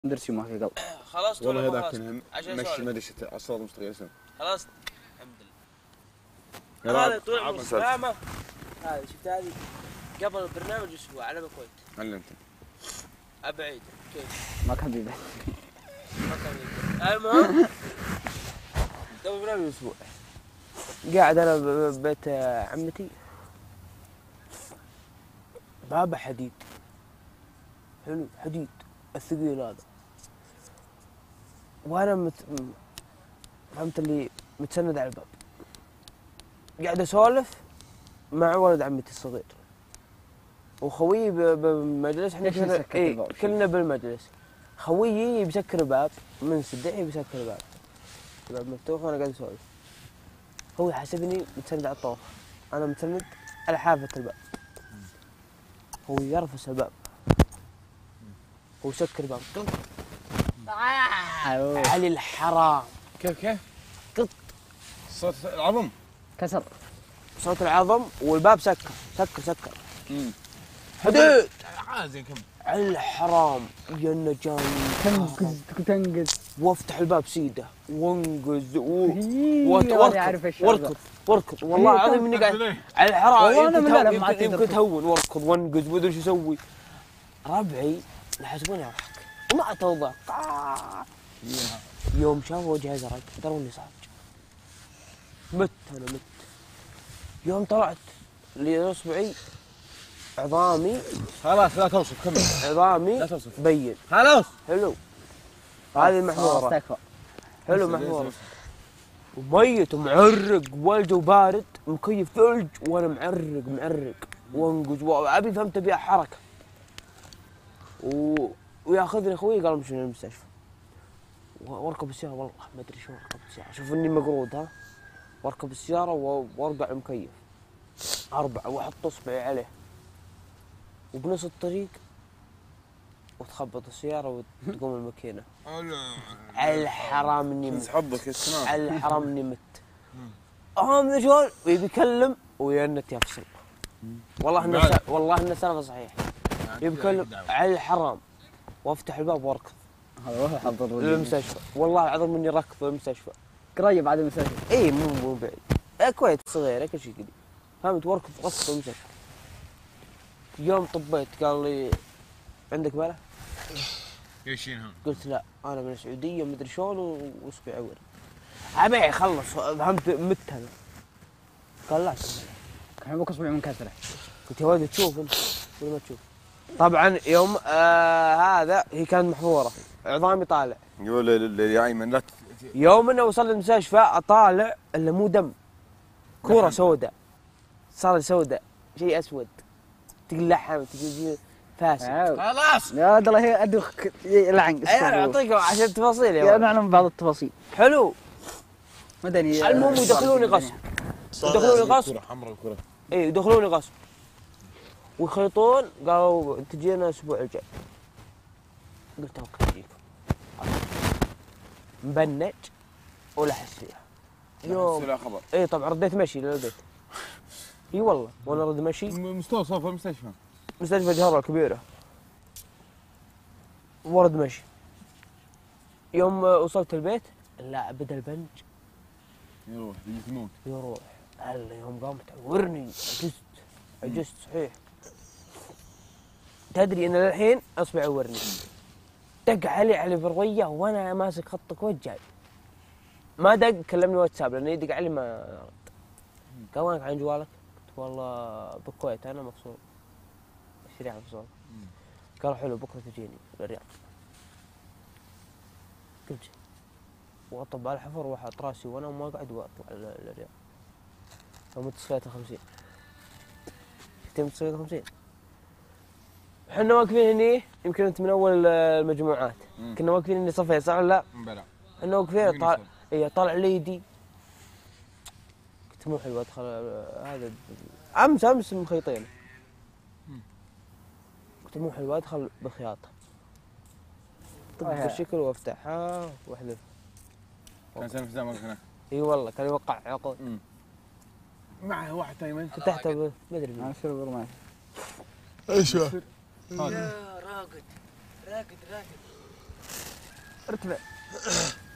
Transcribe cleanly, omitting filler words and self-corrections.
درسي ما في قلب. خلاص والله هذاك مشي ما ادري اصلا مشتغل اسمه خلاص الحمد لله. هذا طول عمره سلامه. هذه شفت هذه قبل البرنامج اسبوع على بكويت. علمته ابعد كيف ما كان بيبه. ما كان يقدر. المهم قبل البرنامج اسبوع قاعد انا ببيت عمتي، بابا حديد حلو، حديد الثقيل هذا، وانا فهمت اللي متسند على الباب، قاعد اسولف مع ولد عمتي الصغير وخويي بالمجلس. احنا كلنا بالمجلس. خويي بيسكر الباب من سدحي، بيسكر الباب، الباب مفتوح وانا قاعد اسولف. هو حسبني متسند على الطوف، انا متسند على حافة الباب. هو يرفس الباب، هو يسكر الباب. علي الحرام. كيف؟ قط صوت العظم كسر صوت العظم والباب سكر. حدود عادي كم على الحرام يا النجاني. تنقز وافتح الباب سيده وانقز واركض والله العظيم اني قاعد على الحرام. يمكن تهون واركض وانقز ومدري شو اسوي. ربعي يحسبوني اضحك وما اتوضا. يوم شافوا وجهي ازرق دروني صاج. مت. يوم طلعت لاصبعي عظامي. خلاص لا توصف، كمل. عظامي لا توصف بين. خلاص حلو هذه محمورة. حلو محمورة وميت ومعرق والجو بارد، مكيف ثلج وانا معرق وانقز وابي فهمت بها حركة. وياخذني اخوي قال مشي للمستشفى واركب السيارة. والله ما ادري شو اركب السيارة، شوف اني مقرود ها، واركب السيارة وارقع المكيف 4 واحط اصبعي عليه، وبنص الطريق وتخبط السيارة وتقوم الماكينة. على الحرام اني مت. على الحرام اني مت. من الرجال ويبي يكلم ويا النت يفصل. والله انه سالفة صحيح. يبي يكلم على الحرام وافتح الباب واركض. هذا هو حظ للمستشفى. والله العظيم اني ركض للمستشفى. قريب بعد المستشفى. اي مو بعيد. الكويت صغيرة كل شيء قريب. فهمت؟ واركض للمستشفى. يوم طبيت قال لي عندك بلا؟ ايشينها؟ قلت لا انا من السعوديه ومدري شلون واصبعي عور. ابي اخلص فهمت مت انا. قال لا كان ابوك اصبعي منكسره. قلت يا ولد تشوف انت ولا ما تشوف؟ طبعا يوم هذا هي كانت محفوره، عظامي طالع. يقول يا ايمن لا يوم انه وصل المستشفى اطالع الا مو دم، كوره سوداء، صار سوداء شيء اسود، تقول لحم تقول فاسد. خلاص يا ولد الله هي ادوخ لعن. انا اعطيك عشان التفاصيل يا ولد. نعلم بعض التفاصيل. حلو مدني. المهم يدخلوني غصب. حمراء الكره. اي يدخلوني غصب ويخيطون. قالوا تجينا الاسبوع الجاي. قلت اوكي اجيكم. مبنج ولا احس فيها. يوم خبر. اي طبعا رديت مشي للبيت. اي والله وانا رد مشي. مستوصف المستشفى. مستشفى جهره الكبيره. ورد مشي. يوم وصلت البيت لا بدا البنج يروح يموت. يروح. هلا يوم قام تعورني عجزت صحيح. تدري ان الحين اصبع عورني. دق علي برغيه وانا ماسك خط كويت جاي. ما دق كلمني واتساب لانه يدق علي ما رد. قال وينك عن جوالك؟ قلت والله بالكويت انا مفصول. الشريعه مفصول. قال حلو بكره تجيني للرياض. قلت واطب على الحفر واحط راسي وانا وما اقعد واطلع للرياض. يوم تصفيت 50 شفتي تصفيت 50 احنا واقفين هني. يمكن انت من اول المجموعات. كنا واقفين هني صفيت صح ولا لا؟ بلى احنا واقفين طالع ليدي. قلت مو حلو ادخل هذا امس مخيطين. قلت مو حلو ادخل بخياطه. طب بالشكل وافتحها واحذف. كان سنة في زمانك هناك. اي والله كان يوقع عقد. معه واحد ايمن فتحته ما ادري انا سيرفر معي. ايش هذا؟ راقد ارتفع